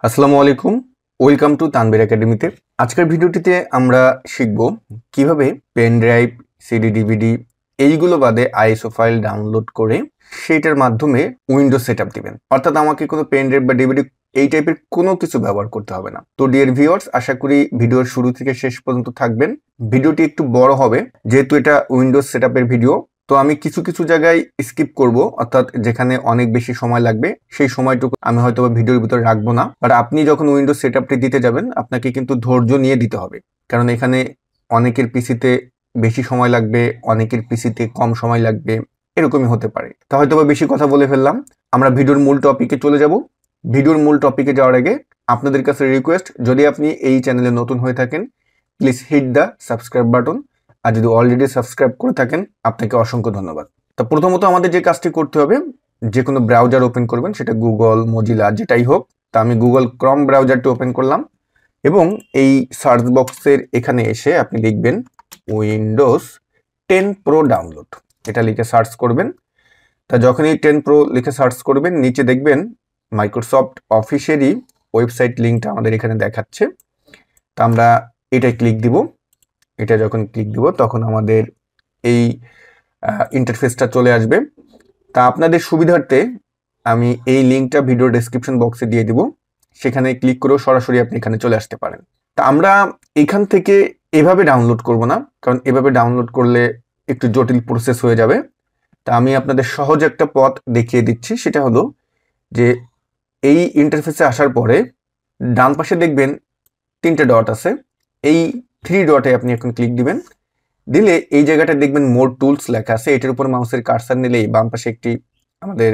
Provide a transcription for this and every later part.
আসসালামু আলাইকুম, welcome to Tanvir একাডেমিতে। আজকের ভিডিওটিতে আমরা শিখব কিভাবে পেন ড্রাইভ, সিডি, ডিভিডি এইগুলো বাদে আইএসও ফাইল ডাউনলোড করে সেইটার মাধ্যমে উইন্ডোজ সেটআপ দিবেন। অর্থাৎ আমাকে কোনো পেন ড্রাইভ বা ডিভিডি এই টাইপের কোনো কিছু ব্যবহার করতে হবে না। তো ডিয়ার ভিউয়ার্স, আশা করি ভিডিওর শুরু থেকে শেষ পর্যন্ত থাকবেন। ভিডিওটি একটু বড় হবে যেহেতু এটা উইন্ডোজ সেটআপের ভিডিও। তো আমি কিছু কিছু জায়গায় স্কিপ করব, অর্থাৎ যেখানে অনেক বেশি সময় লাগবে সেই সময়টুকু আমি হয়তো ভিডিওর ভিতরে রাখবো না। বাট আপনি যখন উইন্ডোজ সেটআপটি দিতে যাবেন আপনাকে কিন্তু ধৈর্য নিয়ে দিতে হবে, কারণ এখানে অনেকের পিসিতে বেশি সময় লাগবে, অনেকের পিসিতে কম সময় লাগবে, এরকমই হতে পারে। তা হয়তো বেশি কথা বলে ফেললাম, আমরা ভিডিওর মূল টপিকে চলে যাব। ভিডিওর মূল টপিকে যাওয়ার আগে আপনাদের কাছে রিকোয়েস্ট, যদি আপনি এই চ্যানেলে নতুন হয়ে থাকেন please hit the subscribe button, আর যদি অলরেডি সাবস্ক্রাইব করে থাকেন আপনাকে অসংখ্য ধন্যবাদ। তো প্রথমত আমাদের যে কাজটি করতে হবে, যে কোনো ব্রাউজার ওপেন করবেন, সেটা গুগল, মজিলা যেটাই হোক। তা আমি গুগল ক্রম ব্রাউজারটি ওপেন করলাম এবং এই সার্চ বক্সের এখানে এসে আপনি লিখবেন উইন্ডোজ 10 প্রো ডাউনলোড, এটা লিখে সার্চ করবেন। তা যখনই 10 প্রো লিখে সার্চ করবেন নিচে দেখবেন মাইক্রোসফট অফিসেরই ওয়েবসাইট লিঙ্কটা আমাদের এখানে দেখাচ্ছে। তা আমরা এটাই ক্লিক দিব। এটা যখন ক্লিক দিব তখন আমাদের এই ইন্টারফেসটা চলে আসবে। তা আপনাদের সুবিধার্থে আমি এই লিঙ্কটা ভিডিও ডেসক্রিপশন বক্সে দিয়ে দিব, সেখানে ক্লিক করেও সরাসরি আপনি এখানে চলে আসতে পারেন। তা আমরা এখান থেকে এভাবে ডাউনলোড করব না, কারণ এভাবে ডাউনলোড করলে একটু জটিল প্রসেস হয়ে যাবে। তা আমি আপনাদের সহজ একটা পথ দেখিয়ে দিচ্ছি, সেটা হলো যে এই ইন্টারফেসে আসার পরে ডান পাশে দেখবেন 3টে ডট আছে, এই 3 ডটে আপনি এখন ক্লিক দিবেন। দিলে এই জায়গাটা দেখবেন মোর টুলস লেখা আছে, এটার উপর মাউসের কার্সার নিলেই বাম পাশে একটি আমাদের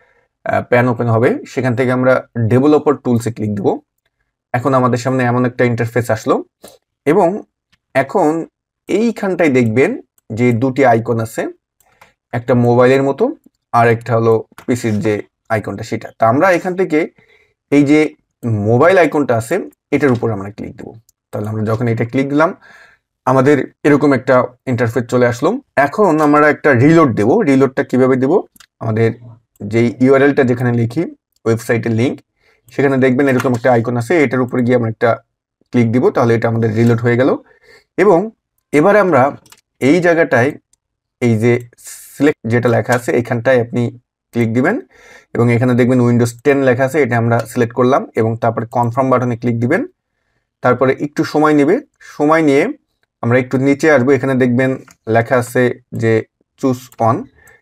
প্যান ওপেন হবে, সেখান থেকে আমরা ডেভেলপার টুলসে ক্লিক দেব। এখন আমাদের সামনে এমন একটা ইন্টারফেস আসলো এবং এখন এইখানটায় দেখবেন যে দুটি আইকন আছে, একটা মোবাইলের মতো আর একটা হলো পিসির যে আইকনটা সেটা। তা আমরা এখান থেকে এই যে মোবাইল আইকনটা আছে এটার উপর আমরা ক্লিক দেব। তাহলে আমরা যখন এটা ক্লিক দিলাম আমাদের এরকম একটা ইন্টারফেস চলে আসলো। এখন আমরা একটা রিলোড দেব। রিলোডটা কিভাবে দেব, আমাদের যেই ইউআরএলটা যেখানে লিখি ওয়েবসাইটের লিঙ্ক, সেখানে দেখবেন এরকম একটা আইকন আছে, এটার উপরে গিয়ে আমরা একটা ক্লিক দিব, তাহলে এটা আমাদের রিলোড হয়ে গেল। এবং এবারে আমরা এই জায়গাটায় এই যে সিলেক্ট যেটা লেখা আছে এখানটায় আপনি ক্লিক দিবেন এবং এখানে দেখবেন উইন্ডোজ 10 লেখা আছে, এটা আমরা সিলেক্ট করলাম এবং তারপরে কনফার্ম বাটনে ক্লিক দিবেন। তারপরে একটু সময় নেবে, সময় নিয়ে আমরা একটু নিচে আসবো, এখানে দেখবেন লেখা আছে যে চুজ অন,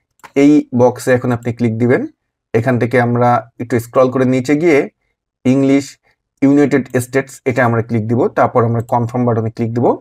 এই বক্সে এখন আপনি ক্লিক দিবেন। এখান থেকে আমরা একটু স্ক্রল করে নিচে গিয়ে ইংলিশ ইউনাইটেড স্টেটস এটা আমরা ক্লিক দিব, তারপর আমরা কনফার্ম বাটনে ক্লিক দিব।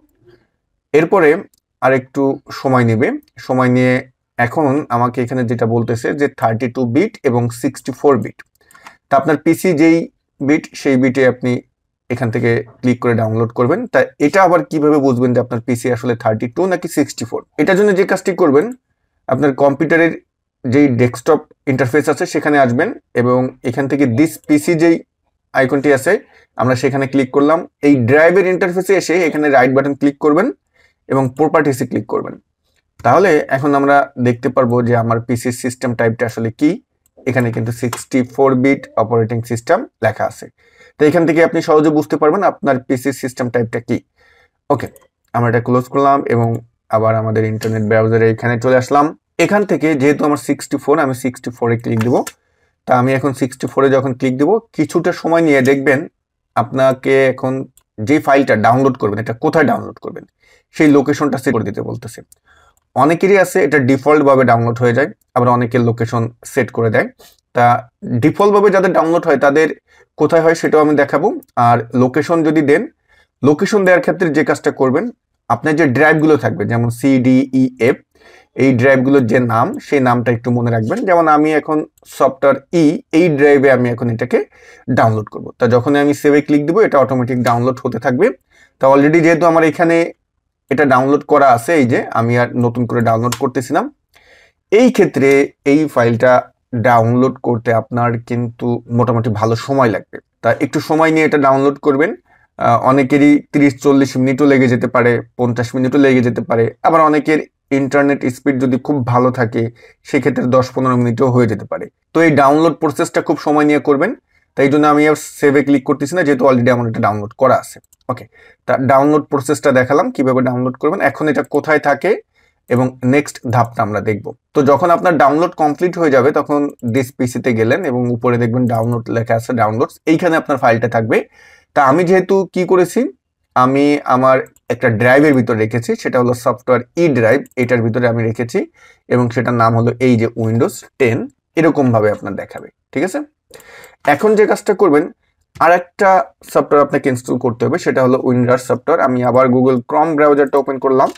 এরপরে আর একটু সময় নেবে, সময় নিয়ে এখন আমাকে এখানে যেটা বলতেছে যে 32 বিট এবং 64 বিট। তা আপনার পিসি যেই বিট সেই বিটে আপনি এখান থেকে ক্লিক করে ডাউনলোড করবেন। তা এটা আবার কিভাবে বুঝবেন যে আপনার পিসি আসলে 32 নাকি 64? এটার জন্য যে কাজটি করবেন, আপনার কম্পিউটারের যেই ডেস্কটপ ইন্টারফেস আছে সেখানে আসবেন এবং এখান থেকে দিস পিসি যেই আইকনটি আছে আমরা সেখানে ক্লিক করলাম। এই ড্রাইভের ইন্টারফেসে এসে এখানে রাইট বাটন ক্লিক করবেন এবং প্রপার্টিসে ক্লিক করবেন। তাহলে এখন আমরা দেখতে পারবো যে আমার পিসির সিস্টেম টাইপটা আসলে কি। এখানে কিন্তু 64 বিট অপারেটিং সিস্টেম লেখা আছে। তো এখান থেকে আপনি সহজে বুঝতে পারবেন আপনার পিসির সিস্টেম টাইপটা কি। ওকে, আমরা এটা ক্লোজ করলাম এবং আবার আমাদের ইন্টারনেট ব্রাউজারে এখানে চলে আসলাম। এখান থেকে যেহেতু আমার 64, আমি 64 এ ক্লিক দেব। তা আমি এখন 64 এ যখন ক্লিক দেব কিছুটা সময় নিয়ে দেখবেন আপনাকে এখন যে ফাইলটা ডাউনলোড করবেন এটা কোথায় ডাউনলোড করবেন সেই লোকেশনটা সেট করে দিতে বলতেছে। অনেকেরই আছে এটা ডিফল্ট ভাবে ডাউনলোড হয়ে যায়, আবার অনেকের লোকেশন সেট করে দেয়। তা ডিফল্ট ভাবে যাদের ডাউনলোড হয় তাদের কোথায় হয় সেটাও আমি দেখাবো। আর লোকেশন যদি দেন, লোকেশন দেওয়ার ক্ষেত্রে যে কাজটা করবেন, আপনার যে ড্রাইভগুলো থাকবে যেমন CDEF, এই ড্রাইভগুলোর যে নাম সেই নামটা একটু মনে রাখবেন। যেমন আমি এখন সফটওয়্যার এই ড্রাইভে আমি এখন এটাকে ডাউনলোড করব। তা যখন আমি সেভে ক্লিক দিব এটা অটোমেটিক ডাউনলোড হতে থাকবে। তা অলরেডি যেহেতু আমার এখানে এটা ডাউনলোড করা আছে, এই যে আমি আর নতুন করে ডাউনলোড করতেছিলাম। এই ক্ষেত্রে এই ফাইলটা ডাউনলোড করতে আপনার কিন্তু মোটামুটি ভালো সময় লাগবে। তা একটু সময় নিয়ে এটা ডাউনলোড করবেন। অনেকেরই 30-40 মিনিটও লেগে যেতে পারে, 50 মিনিটও লেগে যেতে পারে, আবার অনেকের ইন্টারনেট স্পিড যদি খুব ভালো থাকে সেক্ষেত্রে 10-15 মিনিটও হয়ে যেতে পারে। তো এই ডাউনলোড প্রসেসটা খুব সময় নিয়ে করবেন। তাই জন্য আমি আর সেভে ক্লিক করতেছি না, যেহেতু অলরেডি আমার এটা ডাউনলোড করা আছে। ওকে, তা ডাউনলোড প্রসেসটা দেখালাম কিভাবে ডাউনলোড করবেন। এখন এটা কোথায় থাকে এবং নেক্সট ধাপটা আমরা দেখব। তো যখন আপনার ডাউনলোড কমপ্লিট হয়ে যাবে তখন দিস পিসিতে গেলেন এবং উপরে দেখবেন ডাউনলোড লেখা আছে, ডাউনলোডস, এইখানে আপনার ফাইলটা থাকবে। তা আমি যেহেতু কি করেছি, আমি আমার একটা ড্রাইভের ভিতরে রেখেছি, সেটা হলো সফটওয়্যার ই ড্রাইভ, এটার ভিতরে আমি রেখেছি এবং সেটার নাম হলো এই যে উইন্ডোজ 10, এরকম ভাবে আপনার দেখাবে। ঠিক আছে, এখন যে কাজটা করবেন, আর একটা সফটওয়্যার আপনাকে ইনস্টল করতে হবে, সেটা হলো উইন্ডোজ সফটওয়্যার। আমি আবার গুগল ক্রোম ব্রাউজারটা ওপেন করলাম,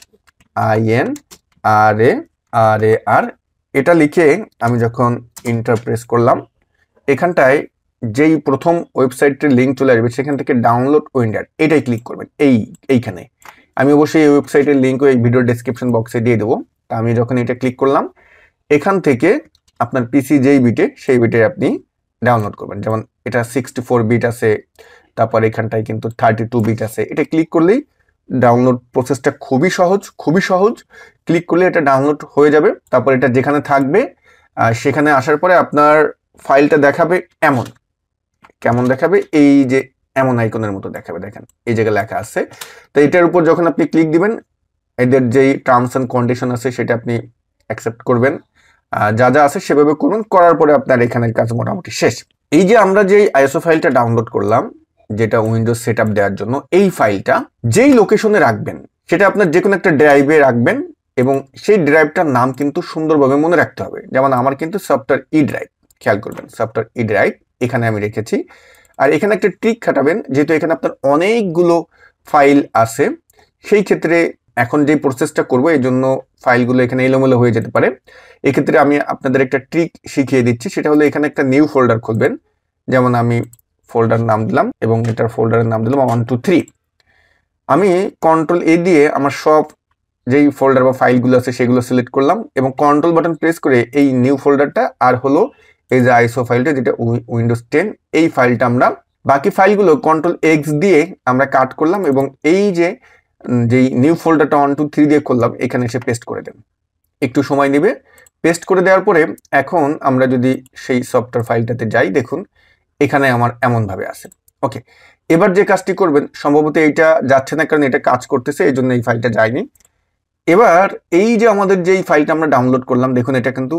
INRAR, এটা লিখে আমি যখন এন্টার প্রেস করলাম, এখানটায় যেই প্রথম ওয়েবসাইটের লিঙ্ক চলে আসবে সেখান থেকে ডাউনলোড উইন্ডার, এটাই ক্লিক করবেন। এইখানে আমি অবশ্যই এই ওয়েবসাইটের লিঙ্কও এই ভিডিও ডেসক্রিপশন বক্সে দিয়ে দেবো। তা আমি যখন এটা ক্লিক করলাম, এখান থেকে আপনার পিসি যেই বিটে সেই বিটে আপনি ডাউনলোড করবেন। যেমন এটা 64 বিট আছে, তারপর এখানটায় কিন্তু 32 বিট আছে। এটা ক্লিক করলেই ডাউনলোড প্রসেসটা খুবই সহজ। ক্লিক করলে এটা ডাউনলোড হয়ে যাবে। তারপর এটা যেখানে থাকবে সেখানে আসার পরে আপনার ফাইলটা দেখাবে কেমন দেখাবে, এই যে এমন আইকনের মতো দেখাবে, দেখেন এই জায়গায় লেখা আছে। তো এটার উপর যখন আপনি ক্লিক দিবেন, এদের যেই টার্মস অ্যান্ড কন্ডিশন আছে সেটা আপনি অ্যাকসেপ্ট করবেন, যা আছে সেভাবে করবেন। করার পরে আপনার এখানের কাজ মোটামুটি শেষ। এই যে আমরা যেই আইএসও ফাইলটা ডাউনলোড করলাম, যেটা উইন্ডোজ সেটআপ দেওয়ার জন্য, এই ফাইলটা যেই লোকেশনে রাখবেন সেটা আপনার যে কোনো একটা ড্রাইভে রাখবেন এবং সেই ড্রাইভটার নাম কিন্তু সুন্দরভাবে মনে রাখতে হবে। যেমন আমার কিন্তু সফটওয়্যার ই ড্রাইভ, খেয়াল করবেন সফটওয়্যার ই ড্রাইভ এখানে আমি রেখেছি। আর এখানে একটা ট্রিক খাটাবেন, যেহেতু এখানে আপনার অনেকগুলো ফাইল আছে, সেই ক্ষেত্রে এখন যে প্রসেসটা করব এই জন্য ফাইলগুলো এখানে এলোমেলো হয়ে যেতে পারে। এক্ষেত্রে আমি আপনাদের একটা ট্রিক শিখিয়ে দিচ্ছি, সেটা হলো এখানে একটা নিউ ফোল্ডার খুলবেন। যেমন আমি ফোল্ডার নাম দিলাম এবং এটার ফোল্ডারের নাম দিলাম 1 2 3। আমি কন্ট্রোল এ দিয়ে আমার সব যেই ফোল্ডার বা ফাইলগুলো আছে সেগুলো সিলেক্ট করলাম এবং কন্ট্রোল বাটন প্রেস করে এই নিউ ফোল্ডারটা আর হলো এই যে আইএসও ফাইলটা যেটা উইন্ডোজ 10, এই ফাইলটা আমরা বাকি ফাইলগুলো কন্ট্রোল এক্স দিয়ে আমরা কাট করলাম এবং এই যে যেই নিউ ফোল্ডারটা 1 2 3 দিয়ে করলাম এখানে এসে পেস্ট করে দেন। একটু সময় নেবে। পেস্ট করে দেওয়ার পরে এখন আমরা যদি সেই সফটওয়্যার ফাইলটাতে যাই, দেখুন এখানে আমার এমনভাবে আছে। ওকে, এবার যে কাজটি করবেন, সম্ভবত এইটা যাচ্ছে না কারণ এটা কাজ করতেছে, এই জন্য এই ফাইলটা যায়নি। এবার এই যে আমাদের যেই ফাইলটা আমরা ডাউনলোড করলাম, দেখুন এটা কিন্তু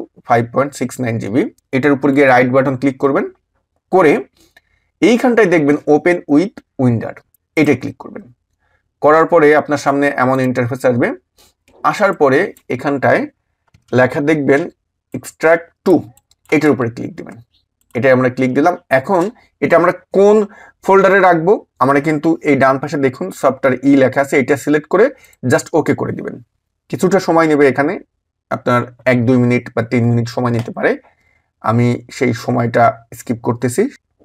5.69 GB। এটার উপর গিয়ে রাইট বাটন ক্লিক করবেন, করে এইখানটায় দেখবেন ওপেন উইথ উইন্ডার, এটা ক্লিক করবেন। করার পরে আপনার সামনে এমন ইন্টারফেস আসবে। আসার পরে এখানটায় লেখা দেখবেন এক্সট্রাক্ট টু, এটার উপরে ক্লিক দিবেন। এটা আমরা ক্লিক দিলাম। এখন এটা আমরা কোন ফোল্ডারে রাখবো, আমরা কিন্তু এই ডান পাশে দেখুন সফটওয়্যার ই লেখা আছে, এটা সিলেক্ট করে জাস্ট ওকে করে দিবেন। কিছুটা সময় নেবে, এখানে আপনার 1-2 মিনিট বা 3 মিনিট সময় নিতে পারে। আমি সেই সময়টা স্কিপ করতেছি।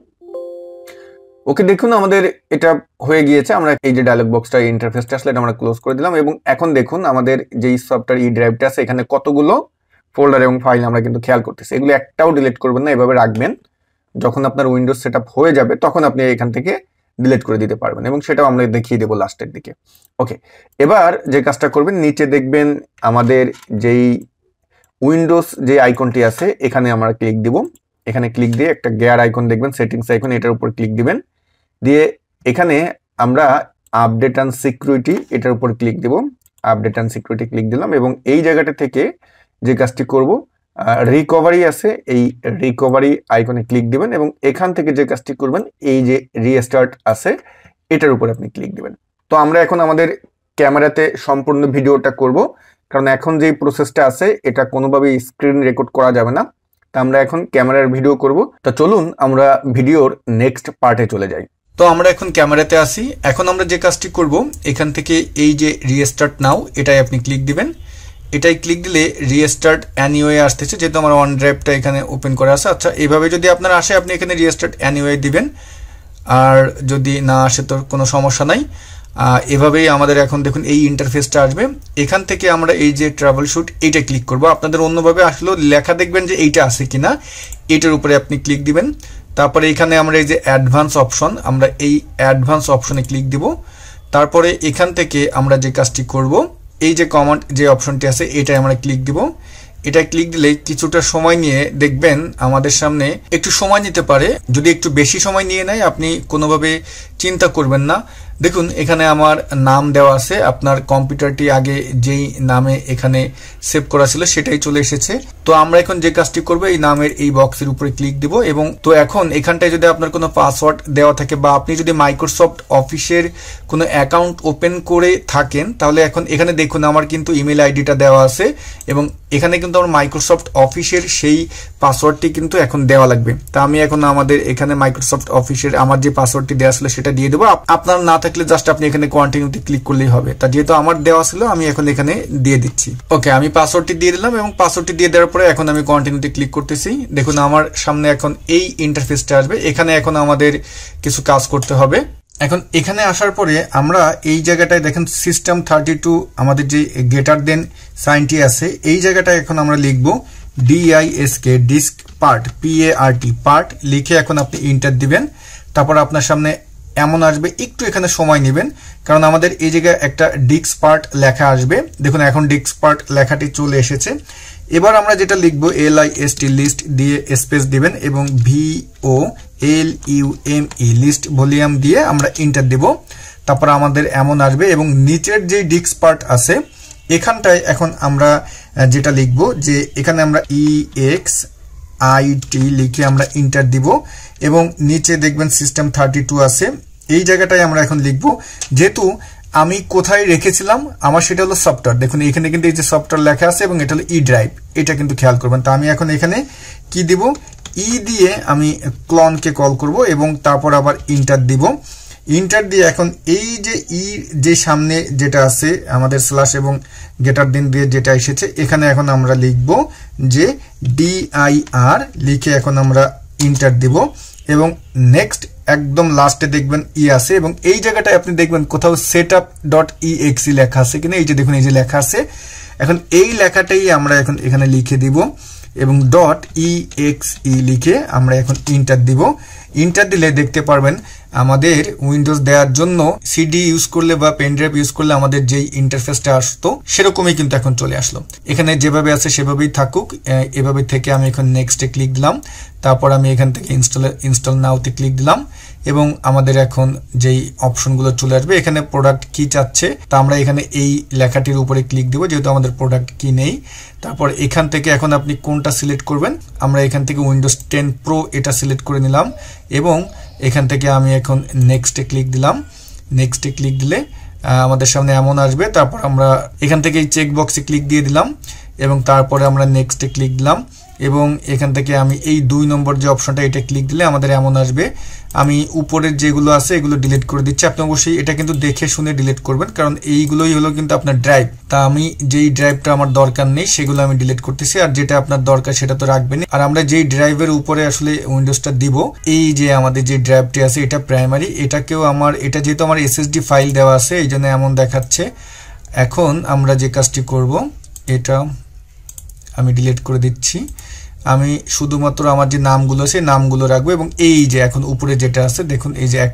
ওকে, দেখুন আমাদের এটা হয়ে গিয়েছে। আমরা এই যে ডায়লগ বক্সটা, ইন্টারফেসটা আসলে এটা আমরা ক্লোজ করে দিলাম এবং এখন দেখুন আমাদের যেই সফটওয়্যার ই ড্রাইভটা আছে এখানে কতগুলো ফোল্ডার এবং ফাইল আমরা কিন্তু খেয়াল করতেছি। এগুলো একটাও ডিলিট করবেন না, এভাবে রাখবেন। যখন আপনার উইন্ডোজ সেটআপ হয়ে যাবে তখন আপনি এখান থেকে ডিলিট করে দিতে পারবেন এবং সেটাও আমরা দেখিয়ে দেবো লাস্টের দিকে। ওকে, এবার যে কাজটা করবেন, নিচে দেখবেন আমাদের যেই উইন্ডোজ যে আইকনটি আছে এখানে আমরা ক্লিক দিব। এখানে ক্লিক দিয়ে একটা গিয়ার আইকন দেখবেন, সেটিংস আইকন, এটার উপর ক্লিক দিবেন। দিয়ে এখানে আমরা আপডেট অ্যান্ড সিকিউরিটি, এটার উপর ক্লিক দিব। আপডেট অ্যান্ড সিকিউরিটি ক্লিক দিলাম এবং এই জায়গাটা থেকে যে কাজটি করব, রিকভারি আছে, এই রিকভারি আইকনে ক্লিক দিবেন এবং এখান থেকে যে কাজটি করবেন, এই যে রিস্টার্ট আছে এটার উপর আপনি ক্লিক দিবেন। তো আমরা এখন আমাদের ক্যামেরাতে সম্পূর্ণ ভিডিওটা করব, কারণ এখন যেই প্রসেসটা আছে এটা কোনোভাবেই স্ক্রিন রেকর্ড করা যাবে না। তা আমরা এখন ক্যামেরার ভিডিও করব। তো চলুন আমরা ভিডিওর নেক্সট পার্টে চলে যাই। তো আমরা এখন ক্যামেরাতে আসি। এখন আমরা যে কাজটি করব, এখান থেকে এই যে রিস্টার্ট নাও, এটাই আপনি ক্লিক দিবেন। এটাই ক্লিক দিলে রিস্টার্ট অ্যানিওয়ে আসতেছে, যেহেতু আমার ওয়ান ড্রাইভটা এখানে ওপেন করা আছে। আচ্ছা, এইভাবে যদি আপনার আসে আপনি এখানে রিস্টার্ট অ্যানিওয়ে দিবেন, আর যদি না আসে তো কোনো সমস্যা নাই। এভাবেই আমাদের এখন দেখুন এই ইন্টারফেসটা আসবে। এখান থেকে আমরা এই যে ট্রাভেল শুট, এইটা ক্লিক করব। আপনাদের অন্যভাবে আসলেও লেখা দেখবেন যে এইটা আছে কিনা, এটার উপরে আপনি ক্লিক দিবেন। তারপরে এখানে আমরা এই যে অ্যাডভান্স অপশন, আমরা এই অ্যাডভান্স অপশনে ক্লিক দিব। তারপরে এখান থেকে আমরা যে কাজটি করব, এই যে কমান্ড যে অপশনটি আছে এটাই আমরা ক্লিক দিব। এটা ক্লিক দিলে কিছুটা সময় নিয়ে দেখবেন আমাদের সামনে একটু সময় নিতে পারে। যদি একটু বেশি সময় নিয়ে নেয় আপনি কোনোভাবে চিন্তা করবেন না। দেখুন এখানে আমার নাম দেওয়া আছে, আপনার কম্পিউটারটি আগে যেই নামে এখানে সেভ করা ছিল সেটাই চলে এসেছে। তো আমরা এখন যে কাজটি করব এই নামের এই বক্সের উপরে ক্লিক দিব এবং তো এখন এখানটায় যদি আপনার কোনো পাসওয়ার্ড দেওয়া থাকে বা আপনি যদি মাইক্রোসফট অফিসের কোনো অ্যাকাউন্ট ওপেন করে থাকেন তাহলে এখন এখানে দেখুন আমার কিন্তু ইমেল আইডিটা দেওয়া আছে এবং এখানে কিন্তু আমার মাইক্রোসফট অফিসের সেই পাসওয়ার্ডটি কিন্তু এখন দেওয়া লাগবে। তা আমি এখন আমাদের এখানে মাইক্রোসফট অফিসের আমার যে পাসওয়ার্ডটি দেওয়া ছিল সেটা দিয়ে দেবো। আপনার না থাকলে জাস্ট আপনি এখানে কন্টিনিউতে ক্লিক করলেই হবে। তা যেহেতু আমার দেওয়া ছিল আমি এখন এখানে দিয়ে দিচ্ছি। ওকে, আমি পাসওয়ার্ডটি দিয়ে দিলাম এবং পাসওয়ার্ডটি দিয়ে দেওয়ার পরে এখন আমি কন্টিনিউতে ক্লিক করতেছি। দেখুন আমার সামনে এখন এই ইন্টারফেসটা আসবে। এখানে এখন আমাদের কিছু কাজ করতে হবে। এখন এখানে আসার পরে আমরা এই জায়গাটায় দেখেন সিস্টেম 32 আমাদের যে গ্রেটার দেন সাইনটি আছে এই জায়গাটায় এখন আমরা লিখবো DISK disk part PART part লিখে এখন আপনি ইন্টার দিবেন। তারপর আপনার সামনে এমন আসবে, একটু এখানে সময় নেবেন কারণ আমাদের এই জায়গায় একটা ডিস্ক পার্ট লেখা আসবে। দেখুন এখন ডিস্ক পার্ট লেখাটি চলে এসেছে। এবার আমরা যেটা লিখবো LIST লিস্ট দিয়ে স্পেস দিবেন এবং VOLUME লিস্ট ভলিউম দিয়ে আমরা ইন্টার দেব। তারপর আমাদের এমন আসবে এবং নিচের যে ডিস্ক পার্ট আছে এখানটায় এখন আমরা যেটা লিখবো যে এখানে আমরা EXIT লিখে আমরা ইন্টার দিব এবং নিচে দেখবেন সিস্টেম 32 আছে এই জায়গাটায় আমরা এখন লিখবো। যেহেতু আমি কোথায় রেখেছিলাম আমার সেটা হলো সফটওয়্যার, দেখুন এখানে কিন্তু এই যে সফটওয়্যার লেখা আছে এবং এটা হলো ই ড্রাইভ, এটা কিন্তু খেয়াল করবেন। তো আমি এখন এখানে কি দিব, ই দিয়ে আমি ক্লনকে কল করব এবং তারপর আবার ইন্টার দিব। ইন্টার দিয়ে এখন এই যে ই যে সামনে যেটা আছে আমাদের স্ল্যাশ এবং গ্রেটার দেন দিয়ে যেটা এসেছে এখানে এখন আমরা লিখব যে DIR লিখে এখন আমরা ইন্টার দিব এবং নেক্সট একদম লাস্টে দেখবেন ই আছে এবং এই জায়গাটায় আপনি দেখবেন কোথাও setup.exe লেখা আছে কিনা, এই যে দেখুন এই যে লেখা আছে। এখন এই লেখাটাই আমরা এখন এখানে লিখে দিব এবং .exe লিখে আমরা এখন ইন্টার দিব। ইন্টার দিলে দেখতে পারবেন আমাদের উইন্ডোজ দেওয়ার জন্য সিডি ইউজ করলে বা পেনড্রাইভ ইউজ করলে আমাদের যেই ইন্টারফেসটা আসতো সেরকমই কিন্তু এখন চলে আসলো। এখানে যেভাবে আছে সেভাবেই থাকুক, এভাবে থেকে আমি এখন নেক্সটে ক্লিক দিলাম। তারপর আমি এখান থেকে ইনস্টল নাওতে ক্লিক দিলাম এবং আমাদের এখন যেই অপশনগুলো চলে আসবে এখানে প্রোডাক্ট কি চাচ্ছে তা আমরা এখানে এই লেখাটির উপরে ক্লিক দিব যেহেতু আমাদের প্রোডাক্ট কি নেই। তারপর এখান থেকে এখন আপনি কোনটা সিলেক্ট করবেন, আমরা এখান থেকে উইন্ডোজ 10 প্রো এটা সিলেক্ট করে নিলাম এবং এখান থেকে আমি এখন নেক্সটে ক্লিক দিলাম। নেক্সটে ক্লিক দিলে আমাদের সামনে এমন আসবে। তারপর আমরা এখান থেকে এই চেক বক্সে ক্লিক দিয়ে দিলাম এবং তারপরে আমরা নেক্সটে ক্লিক দিলাম এবং এখান থেকে আমি এই 2 নম্বর যে অপশনটা এটা ক্লিক দিলে আমাদের এমন আসবে। আমি উপরের যেগুলো আছে এগুলো ডিলিট করে দিচ্ছি। আপনি অবশ্যই এটা কিন্তু দেখে শুনে ডিলিট করবেন কারণ এইগুলোই হলো কিন্তু আপনার ড্রাইভ। তা আমি যেই ড্রাইভটা আমার দরকার নেই সেগুলো আমি ডিলিট করতেছি আর যেটা আপনার দরকার সেটা তো রাখবেন। আর আমরা যেই ড্রাইভের উপরে আসলে উইন্ডোজটা দিব এই যে আমাদের যে ড্রাইভটি আছে এটা প্রাইমারি, এটাকেও আমার এটা যেহেতু আমার SSD ফাইল দেওয়া আছে এই জন্য এমন দেখাচ্ছে। এখন আমরা যে কাজটি করব এটা আমি ডিলিট করে দিচ্ছি। আমি শুধুমাত্র আমার যে নামগুলো আছে নামগুলো রাখবো এবং এই যে এখন উপরে যেটা আছে দেখুন এই যে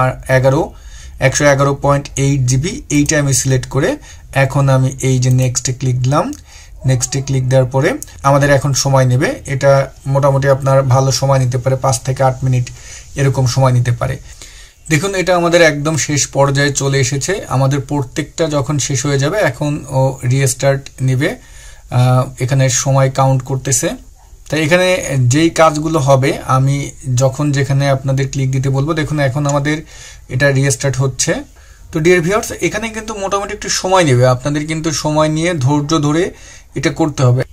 111.8 GB এইটা আমি সিলেক্ট করে এখন আমি এই যে নেক্সটে ক্লিক দিলাম। নেক্সটে ক্লিক দেওয়ার পরে আমাদের এখন সময় নেবে, এটা মোটামুটি আপনার ভালো সময় নিতে পারে 5 থেকে 8 মিনিট এরকম সময় নিতে পারে। দেখুন এটা আমাদের একদম শেষ পর্যায়ে চলে এসেছে। আমাদের প্রত্যেকটা যখন শেষ হয়ে যাবে এখন ও রিস্টার্ট নেবে, এখানে সময় কাউন্ট করতেছে। তাই এখানে যেই কাজগুলো হবে আমি যখন যেখানে আপনাদের ক্লিক দিতে বলবো দেখুন এখন আমাদের এটা রিস্টার্ট হচ্ছে। তো ডিয়ার ভিউয়ার্স এখানে কিন্তু মোটামুটি একটু সময় নেবে, আপনাদের কিন্তু সময় নিয়ে ধৈর্য ধরে এটা করতে হবে।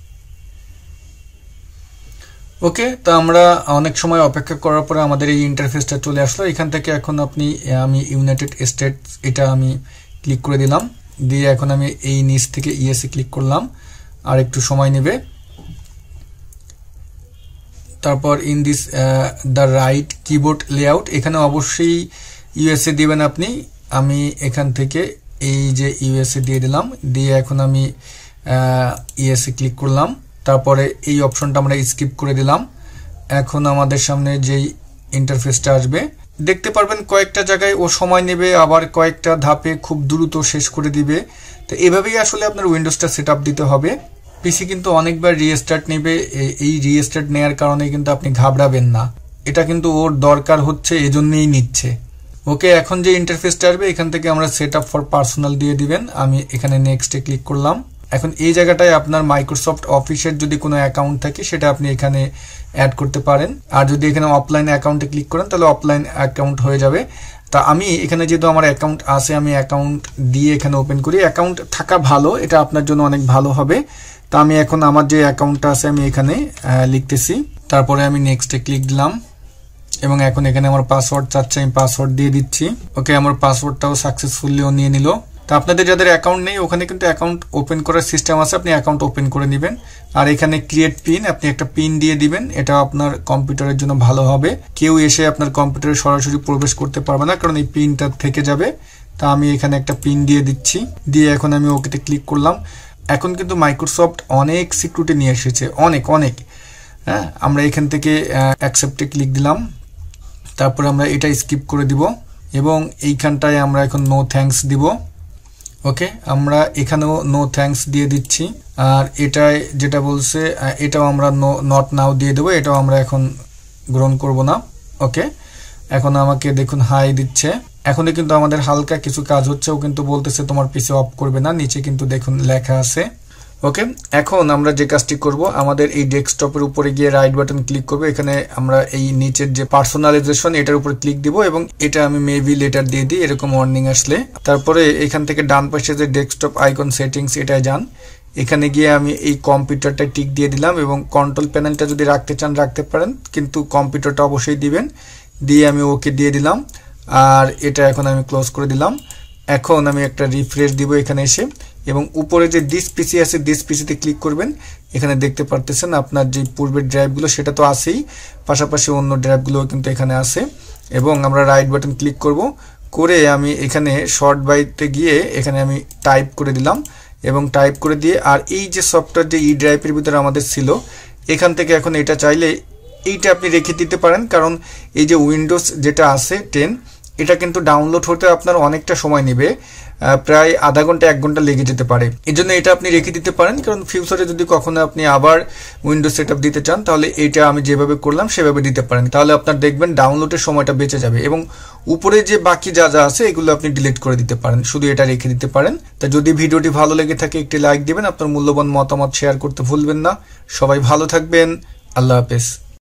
ওকে, তো আমরা অনেক সময় অপেক্ষা করার পরে আমাদের এই ইন্টারফেসটা চলে আসলো। এখান থেকে এখন আমি ইউনাইটেড স্টেটস এটা আমি ক্লিক করে দিলাম, দিয়ে এখন আমি এই নিচ থেকে ইএসএ ক্লিক করলাম, আর একটু সময় নেবে। তারপর in this the right keyboard layout এখানে অবশ্যই ইউএসএ দিবেন আপনি। আমি এখান থেকে এই যে ইউএসএ দিয়ে দিলাম, দিয়ে এখন আমি ইএসএ ক্লিক করলাম। তারপরে এই অপশনটা আমরা স্কিপ করে দিলাম। এখন আমাদের সামনে যেই ইন্টারফেসটা আসবে দেখতে পারবেন কয়েকটা জায়গায় ও সময় নেবে, আবার কয়েকটা ধাপে খুব দ্রুত শেষ করে দিবে। তো এভাবেই আসলে আপনার উইন্ডোজটা সেট আপ দিতে হবে। পিসি কিন্তু অনেকবার রিস্টার্ট নেবে, এই রিস্টার্ট নেওয়ার কারণে কিন্তু আপনি ঘাবড়াবেন না, এটা কিন্তু ওর দরকার হচ্ছে এজন্যই নিচ্ছে। ওকে, এখন যে ইন্টারফেসটা আসবে এখান থেকে আমরা সেট আপ ফর পার্সোনাল দিয়ে দিবেন। আমি এখানে নেক্সটে ক্লিক করলাম। এখন এই জায়গাটায় আপনার মাইক্রোসফট অফিসের যদি কোনো অ্যাকাউন্ট থাকে সেটা আপনি এখানে অ্যাড করতে পারেন, আর যদি এখানে অফলাইন অ্যাকাউন্টে ক্লিক করেন তাহলে অফলাইন অ্যাকাউন্ট হয়ে যাবে। তা আমি এখানে যেহেতু আমার অ্যাকাউন্ট আছে, আমি অ্যাকাউন্ট দিয়ে এখানে ওপেন করি। অ্যাকাউন্ট থাকা ভালো, এটা আপনার জন্য অনেক ভালো হবে। তা আমি এখন আমার যে অ্যাকাউন্টটা আছে আমি এখানে লিখতেছি, তারপরে আমি নেক্সটে ক্লিক দিলাম এবং এখন এখানে আমার পাসওয়ার্ড চাচ্ছে, আমি পাসওয়ার্ড দিয়ে দিচ্ছি। ওকে, আমার পাসওয়ার্ডটাও সাকসেসফুলি ও নিয়ে নিল। তা আপনাদের যাদের অ্যাকাউন্ট নেই ওখানে কিন্তু অ্যাকাউন্ট ওপেন করার সিস্টেম আছে, আপনি অ্যাকাউন্ট ওপেন করে নেবেন। আর এখানে ক্রিয়েট পিন, আপনি একটা পিন দিয়ে দিবেন, এটা আপনার কম্পিউটারের জন্য ভালো হবে। কেউ এসে আপনার কম্পিউটারে সরাসরি প্রবেশ করতে পারবে না, কারণ এই পিনটা থেকে যাবে। তা আমি এখানে একটা পিন দিয়ে দিচ্ছি, দিয়ে এখন আমি ওকেতে ক্লিক করলাম। এখন কিন্তু মাইক্রোসফট অনেক সিকিউরিটি নিয়ে এসেছে, অনেক অনেক। হ্যাঁ, আমরা এখান থেকে অ্যাকসেপ্টে ক্লিক দিলাম, তারপরে আমরা এটা স্কিপ করে দিব এবং এইখানটায় আমরা এখন নো থ্যাঙ্কস দিব। ওকে, আমরা এখানেও নো থ্যাঙ্কস দিয়ে দিচ্ছি। আর এটাই যেটা বলছে এটাও আমরা নট নাও দিয়ে দেবো, এটাও আমরা এখন গ্রহণ করব না। ওকে, এখন আমাকে দেখুন হাই দিচ্ছে। এখনই কিন্তু আমাদের হালকা কিছু কাজ হচ্ছে, ও কিন্তু বলতেছে তোমার পিসি অফ করবে না, নিচে কিন্তু দেখুন লেখা আছে। ওকে, এখন আমরা যে কাজটি করব, আমাদের এই ডেস্কটপের উপরে গিয়ে রাইট বাটন ক্লিক করব। এখানে আমরা এই নিচের যে পার্সোনালাইজেশন এটার উপর ক্লিক দিব এবং এটা আমি মেবি লেটার দিয়ে দিই, এরকম ওয়ার্নিং আসলে। তারপরে এখান থেকে ডান পাশে যে ডেস্কটপ আইকন সেটিংস এটায় যান, এখানে গিয়ে আমি এই কম্পিউটারটা টিক দিয়ে দিলাম এবং কন্ট্রোল প্যানেলটা যদি রাখতে চান রাখতে পারেন, কিন্তু কম্পিউটারটা অবশ্যই দিবেন। দিয়ে আমি ওকে দিয়ে দিলাম আর এটা এখন আমি ক্লোজ করে দিলাম। এখন আমি একটা রিফ্রেশ দিব এখানে এসে এবং উপরে যে দিস পিসি আছে দিস পিসিতে ক্লিক করবেন। এখানে দেখতে পারতেছেন আপনার যে পূর্বের ড্রাইভগুলো সেটা তো আছেই, পাশাপাশি অন্য ড্রাইভগুলোও কিন্তু এখানে আছে। এবং আমরা রাইট বাটন ক্লিক করব, করে আমি এখানে শর্ট বাইতে গিয়ে এখানে আমি টাইপ করে দিলাম এবং টাইপ করে দিয়ে আর এই যে সফটওয়্যার যে ই ড্রাইভের ভিতরে আমাদের ছিল এখান থেকে এখন এটা চাইলে এইটা আপনি রেখে দিতে পারেন, কারণ এই যে উইন্ডোজ যেটা আছে 10 এটা কিন্তু ডাউনলোড হতে আপনার অনেকটা সময় নেবে, প্রায় আধা ঘন্টা 1 ঘন্টা লেগে যেতে পারে। এই জন্য এটা আপনি রেখে দিতে পারেন, কারণ ফিউচারে যদি কখনো আপনি আবার উইন্ডোজ সেটআপ দিতে চান তাহলে এটা আমি যেভাবে করলাম সেভাবে দিতে পারেন, তাহলে আপনার দেখবেন ডাউনলোডের সময়টা বেঁচে যাবে। এবং উপরে যে বাকি যা যা আছে এগুলো আপনি ডিলিট করে দিতে পারেন, শুধু এটা রেখে দিতে পারেন। তা যদি ভিডিওটি ভালো লেগে থাকে একটি লাইক দিবেন, আপনার মূল্যবান মতামত শেয়ার করতে ভুলবেন না। সবাই ভালো থাকবেন, আল্লাহ হাফেজ।